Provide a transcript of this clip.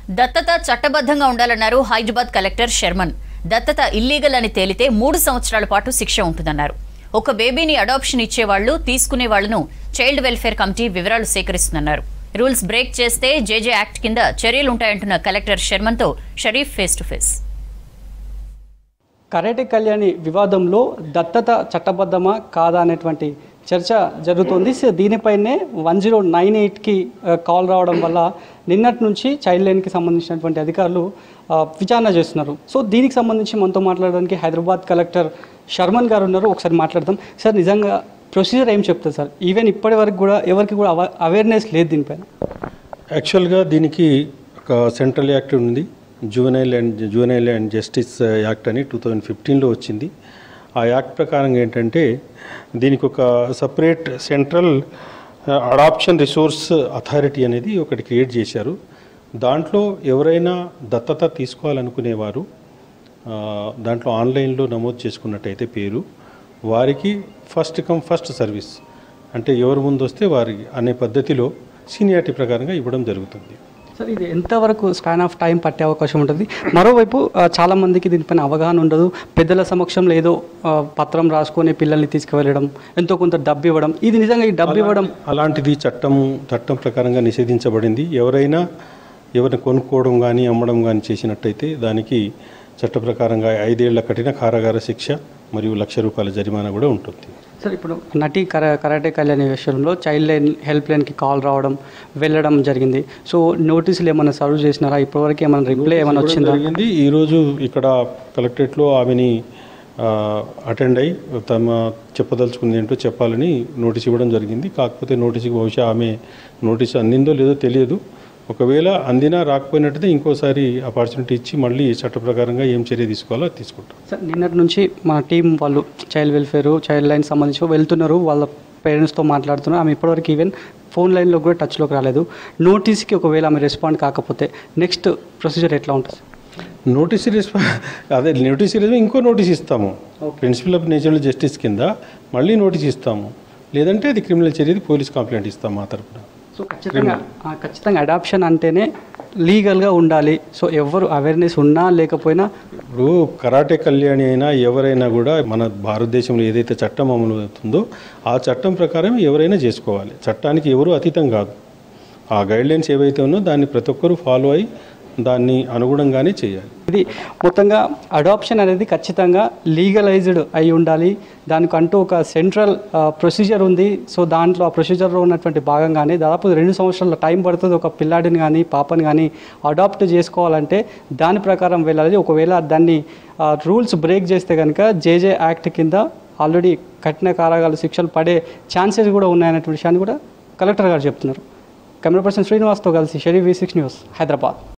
దత్తత చట్టబద్ధంగా ఉండాలన్నారు హైదరాబాద్ కలెక్టర్ శర్మన్. దత్తత ఇల్లీగల్ అని తేలితే 3 సంవత్సరాల పాటు శిక్ష ఉంటుందన్నారు. ఒక బేబీని అడాప్షన్ ఇచ్చేవాళ్లు, తీసుకునే వాళ్లను చైల్డ్ వెల్ఫేర్ కమిటీ వివరాలు సేకరిస్తుందన్నారు. రూల్స్ బ్రేక్ చేస్తే జేజే యాక్ట్ కింద చర్యలుంటాయంటున్న కలెక్టర్ శర్మన్తో Sharif face to face. Karate Kalyani వివాదంలో దత్తత చట్టబద్ధమా కాదా అనేటువంటి చర్చ జరుగుతోంది. సో దీనిపైనే 1098కి కాల్ రావడం వల్ల నిన్నటి నుంచి చైల్డ్ లైన్కి సంబంధించినటువంటి అధికారులు విచారణ చేస్తున్నారు. సో దీనికి సంబంధించి మనతో మాట్లాడడానికి హైదరాబాద్ కలెక్టర్ శర్మన్ గారు ఉన్నారు. ఒకసారి మాట్లాడదాం. సార్, నిజంగా ప్రొసీజర్ ఏం చెప్తారు సార్? ఈవెన్ ఇప్పటి వరకు కూడా ఎవరికి కూడా అవేర్నెస్ లేదు దీనిపైన. యాక్చువల్గా దీనికి ఒక సెంట్రల్ యాక్ట్ ఉంది, జువెనైల్ అండ్ జస్టిస్ యాక్ట్ అని 2015లో వచ్చింది. ఆ యాక్ట్ ప్రకారం ఏంటంటే దీనికి ఒక separate central adoption resource authority అనేది ఒకటి క్రియేట్ చేశారు. దాంట్లో ఎవరైనా దత్తత తీసుకోవాలనుకునేవారు దాంట్లో ఆన్లైన్లో నమోదు చేసుకున్నట్టయితే పేరు, వారికి ఫస్ట్ కమ్ ఫస్ట్ సర్వీస్, అంటే ఎవరు ముందు వస్తే వారికి అనే పద్ధతిలో సీనియారిటీ ప్రకారంగా ఇవ్వడం జరుగుతుంది. సార్, ఇది ఎంతవరకు స్పాన్ ఆఫ్ టైం పట్టే అవకాశం ఉంటుంది? మరోవైపు చాలామందికి దీనిపైన అవగాహన ఉండదు. పెద్దల సమక్షంలో ఏదో పత్రం రాసుకొని పిల్లల్ని తీసుకువెళ్ళడం, ఎంతో కొంత డబ్బు ఇవ్వడం, ఇది నిజంగా ఈ డబ్బు ఇవ్వడం అలాంటిది చట్టం ప్రకారంగా నిషేధించబడింది. ఎవరిని కొనుక్కోవడం కానీ అమ్మడం కానీ చేసినట్టయితే దానికి చట్ట ప్రకారంగా 5 ఏళ్ల కఠిన కారాగార శిక్ష మరియు ₹1,00,000 జరిమానా కూడా ఉంటుంది. సార్, ఇప్పుడు నటి కరాటే కళ్యాణి విషయంలో చైల్డ్ లైన్ హెల్ప్ లైన్కి కాల్ రావడం, వెళ్ళడం జరిగింది. సో నోటీసులు ఏమైనా సర్వ్ చేసినారా? ఇప్పటివరకు ఏమైనా రిప్లై ఏమైనా వచ్చిందా? జరిగింది. ఈరోజు ఇక్కడ కలెక్టరేట్లో ఆమెని అటెండ్ అయ్యి తమ చెప్పదలుచుకుంది ఏంటో చెప్పాలని నోటీస్ ఇవ్వడం జరిగింది. కాకపోతే నోటీస్కి బహుశా ఆమె నోటీసు అందిందో లేదో తెలియదు. ఒకవేళ అందినా రాకపోయినట్టయితే ఇంకోసారి ఆపర్చునిటీ ఇచ్చి మళ్ళీ చట్ట ప్రకారంగా ఏం చర్య తీసుకోవాలో అది తీసుకుంటాం. సార్, నిన్నటి నుంచి మన టీం వాళ్ళు చైల్డ్ వెల్ఫేర్, చైల్డ్ లైన్ సంబంధించి వెళ్తున్నారు, వాళ్ళ పేరెంట్స్తో మాట్లాడుతున్నారు. ఆమె ఇప్పటివరకు ఈవెన్ ఫోన్ లైన్లో కూడా టచ్లోకి రాలేదు. నోటీస్కి ఒకవేళ ఆమె రెస్పాండ్ కాకపోతే నెక్స్ట్ ప్రొసీజర్ ఎట్లా ఉంటుంది? నోటీస్ ఇంకో నోటీస్ ఇస్తాము. ప్రిన్సిపల్ ఆఫ్ నేచురల్ జస్టిస్ కింద మళ్ళీ నోటీస్ ఇస్తాము. లేదంటే అది క్రిమినల్ చర్యది పోలీస్ కంప్లైంట్ ఇస్తాము మా తరపున. సో ఖచ్చితంగా అడాప్షన్ అంటేనే లీగల్గా ఉండాలి. సో ఎవరు అవేర్నెస్ ఉన్నా లేకపోయినా, ఇప్పుడు కరాటే కళ్యాణి అయినా ఎవరైనా కూడా మన భారతదేశంలో ఏదైతే చట్టం అమలు అవుతుందో ఆ చట్టం ప్రకారం ఎవరైనా చేసుకోవాలి. చట్టానికి ఎవరు అతీతం కాదు. ఆ గైడ్లైన్స్ ఏవైతే ఉన్నో దాన్ని ప్రతి ఒక్కరూ ఫాలో అయ్యి దాన్ని అనుగుణంగానే చేయాలి. ఇది మొత్తంగా అడాప్షన్ అనేది ఖచ్చితంగా లీగలైజ్డ్ అయి ఉండాలి. దానికంటూ ఒక సెంట్రల్ ప్రొసీజర్ ఉంది. సో దాంట్లో ఆ ప్రొసీజర్లో ఉన్నటువంటి భాగంగానే దాదాపు 2 సంవత్సరాల టైం పడుతుంది. ఒక పిల్లాడిని కానీ పాపని కానీ అడాప్ట్ చేసుకోవాలంటే దాని ప్రకారం వెళ్ళాలి. ఒకవేళ దాన్ని రూల్స్ బ్రేక్ చేస్తే కనుక జేజే యాక్ట్ కింద ఆల్రెడీ కఠిన కారాగార శిక్షలు పడే ఛాన్సెస్ కూడా ఉన్నాయన్నటువంటి విషయాన్ని కూడా కలెక్టర్ గారు చెప్తున్నారు. కెమెరా పర్సన్ శ్రీనివాస్తో కలిసి షరీఫ్ V6 న్యూస్, హైదరాబాద్.